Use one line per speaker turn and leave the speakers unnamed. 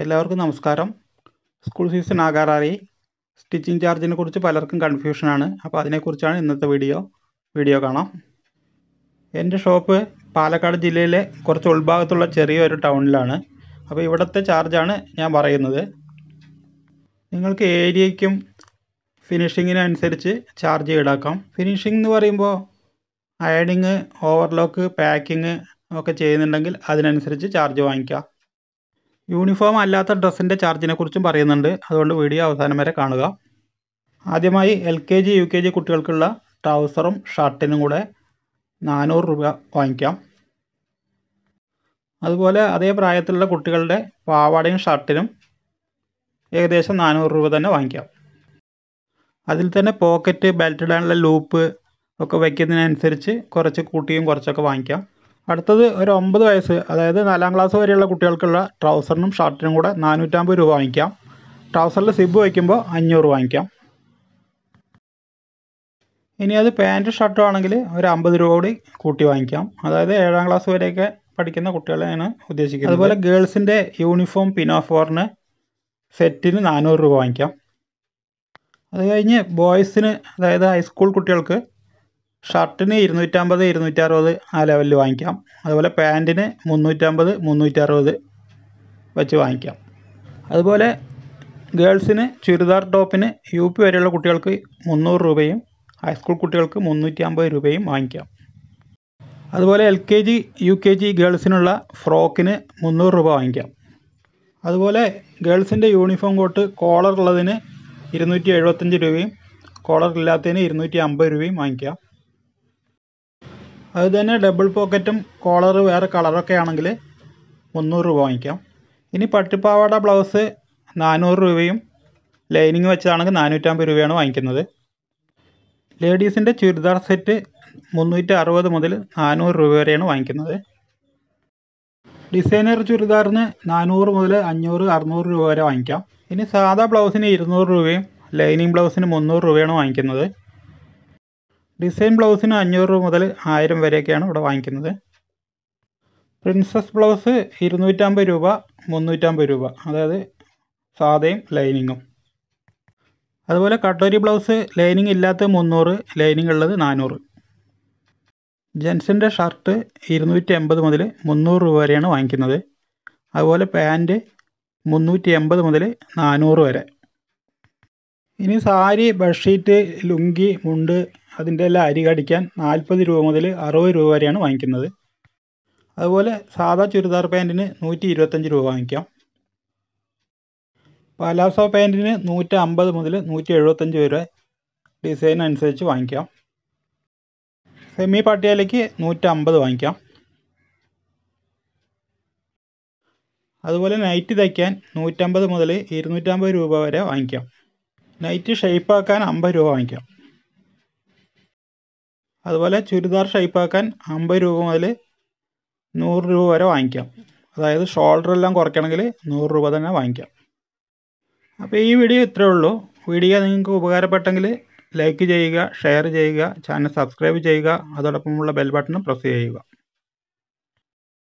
എല്ലാവർക്കും നമസ്കാരം. School season ആകാറായി. Stitching ചാർജിനെ കുറിച്ച് പലർക്കും കൺഫ്യൂഷനാണ്. അപ്പോൾ അതിനെക്കുറിച്ചാണ് ഇന്നത്തെ വീഡിയോ കാണാം. എൻ്റെ ഷോപ്പ് പാലക്കാട് ജില്ലയിലെ കുറച്ച് ഉൾഭാഗത്തുള്ള ചെറിയൊരു ടൗണിലാണ്. അപ്പോൾ ഇവിടുത്തെ ചാർജാണ് ഞാൻ പറയുന്നത്. നിങ്ങൾക്ക് ഏരിയയ്ക്കും ഫിനിഷിങ്ങിനനുസരിച്ച് ചാർജ് ഈടാക്കാം. ഫിനിഷിംഗ് എന്ന് പറയുമ്പോൾ അയണിങ്, ഓവർലോക്ക്, പാക്കിങ് ഒക്കെ ചെയ്യുന്നുണ്ടെങ്കിൽ അതിനനുസരിച്ച് ചാർജ് വാങ്ങിക്കാം. യൂണിഫോം അല്ലാത്ത ഡ്രസ്സിൻ്റെ ചാർജിനെ കുറിച്ചും പറയുന്നുണ്ട്. അതുകൊണ്ട് വീഡിയോ അവസാനം വരെ കാണുക. ആദ്യമായി LKG UKG കുട്ടികൾക്കുള്ള ട്രൗസറും ഷർട്ടിനും കൂടെ 400 രൂപ വാങ്ങിക്കാം. അതുപോലെ അതേ പ്രായത്തിലുള്ള കുട്ടികളുടെ പാവാടയും ഷർട്ടിനും ഏകദേശം 400 രൂപ തന്നെ വാങ്ങിക്കാം. അതിൽ തന്നെ പോക്കറ്റ്, ബെൽറ്റ് ഇടാനുള്ള ലൂപ്പ് ഒക്കെ വയ്ക്കുന്നതിനനുസരിച്ച് കുറച്ച് കൂട്ടിയും കുറച്ചൊക്കെ വാങ്ങിക്കാം. അടുത്തത് ഒരു 9 വയസ്സ്, അതായത് 4ാം ക്ലാസ് വരെയുള്ള കുട്ടികൾക്കുള്ള ട്രൗസറിനും ഷർട്ടിനും കൂടെ 450 രൂപ വാങ്ങിക്കാം. ട്രൗസറിൽ സിബ് വയ്ക്കുമ്പോൾ 500 വാങ്ങിക്കാം. ഇനി അത് പാൻറ്റ് ഷർട്ടും ആണെങ്കിൽ ഒരു 50 രൂപ കൂടി കൂട്ടി വാങ്ങിക്കാം. അതായത് 7ാം ക്ലാസ് വരെയൊക്കെ പഠിക്കുന്ന കുട്ടികളെയാണ് ഉദ്ദേശിക്കുന്നത്. അതുപോലെ ഗേൾസിൻ്റെ യൂണിഫോം പിനോഫോറിന് സെറ്റിന് 400 രൂപ വാങ്ങിക്കാം. അത് കഴിഞ്ഞ് ബോയ്സിന്, അതായത് ഹൈസ്കൂൾ കുട്ടികൾക്ക് ഷർട്ടിന് 250, 260 ആ ലെവലിൽ വാങ്ങിക്കാം. അതുപോലെ പാൻറ്റിന് 350, 360 വെച്ച് വാങ്ങിക്കാം. അതുപോലെ ഗേൾസിന് ചുരിദാർ ടോപ്പിന് UP വരെയുള്ള കുട്ടികൾക്ക് 300 രൂപയും ഹൈസ്കൂൾ കുട്ടികൾക്ക് 350 രൂപയും വാങ്ങിക്കാം. അതുപോലെ LKG UKG ഗേൾസിനുള്ള ഫ്രോക്കിന് 300 രൂപ വാങ്ങിക്കാം. അതുപോലെ ഗേൾസിൻ്റെ യൂണിഫോം കോട്ട് കോളർ ഉള്ളതിന് 275 രൂപയും കോളർ ഇല്ലാത്തതിന് 250 രൂപയും വാങ്ങിക്കാം. അത് തന്നെ ഡബിൾ പോക്കറ്റും കോളർ വേറെ കളറൊക്കെ ആണെങ്കിൽ 300 രൂപ വാങ്ങിക്കാം. ഇനി പട്ടുപാവാട ബ്ലൗസ് 400 രൂപയും ലൈനിങ് വെച്ചതാണെങ്കിൽ 450 രൂപയാണ് വാങ്ങിക്കുന്നത്. ലേഡീസിൻ്റെ ചുരിദാർ സെറ്റ് 360 മുതൽ 400 രൂപ വരെയാണ് വാങ്ങിക്കുന്നത്. ഡിസൈനർ ചുരിദാറിന് 400 മുതൽ 500, 600 രൂപ വരെ വാങ്ങിക്കാം. ഇനി സാധാ ബ്ലൗസിന് 200 രൂപയും ലൈനിങ് ബ്ലൗസിന് 300 രൂപയാണ് വാങ്ങിക്കുന്നത്. ഡിസൈൻ ബ്ലൗസിന് 500 രൂപ മുതൽ 1000 വരെയൊക്കെയാണ് ഇവിടെ വാങ്ങിക്കുന്നത്. പ്രിൻസസ് ബ്ലൗസ് 250 രൂപ, 350 രൂപ, അതായത് സാദയും ലൈനിങ്ങും. അതുപോലെ കട്ടോരി ബ്ലൗസ് ലൈനിങ് ഇല്ലാത്ത 300, ലൈനിങ് ഉള്ളത് 400. ജെൻസിൻ്റെ ഷർട്ട് 280 മുതൽ 300 രൂപ വരെയാണ് വാങ്ങിക്കുന്നത്. അതുപോലെ പാൻറ്റ് 380 മുതൽ 400 വരെ. ഇനി സാരി, ബെഡ്ഷീറ്റ്, ലുങ്കി, മുണ്ട് അതിൻ്റെ എല്ലാം അരി കടിക്കാൻ 40 രൂപ മുതൽ 60 രൂപ വരെയാണ് വാങ്ങിക്കുന്നത്. അതുപോലെ സാധാ ചുരിദാർ പാൻറ്റിന് 125 രൂപ വാങ്ങിക്കാം. പലാസോ പാൻറ്റിന് 150 മുതൽ 175 വരെ ഡിസൈൻ അനുസരിച്ച് വാങ്ങിക്കാം. സെമി പട്ടിയാലയ്ക്ക് 150 വാങ്ങിക്കാം. അതുപോലെ നൈറ്റ് തയ്ക്കാൻ 150 മുതൽ 250 രൂപ വരെ വാങ്ങിക്കാം. നൈറ്റ് ഷേപ്പാക്കാൻ 50 രൂപ വാങ്ങിക്കാം. അതുപോലെ ചുരിദാർ ഷേപ്പാക്കാൻ 50 രൂപ മുതൽ 100 രൂപ വരെ വാങ്ങിക്കാം. അതായത് ഷോൾഡറെല്ലാം കുറയ്ക്കണമെങ്കിൽ 100 രൂപ തന്നെ വാങ്ങിക്കാം. അപ്പോൾ ഈ വീഡിയോ ഇത്രയേ ഉള്ളൂ. വീഡിയോ നിങ്ങൾക്ക് ഉപകാരപ്പെട്ടെങ്കിൽ ലൈക്ക് ചെയ്യുക, ഷെയർ ചെയ്യുക, ചാനൽ സബ്സ്ക്രൈബ് ചെയ്യുക, അതോടൊപ്പമുള്ള ബെൽ ബട്ടൺ പ്രസ് ചെയ്യുക.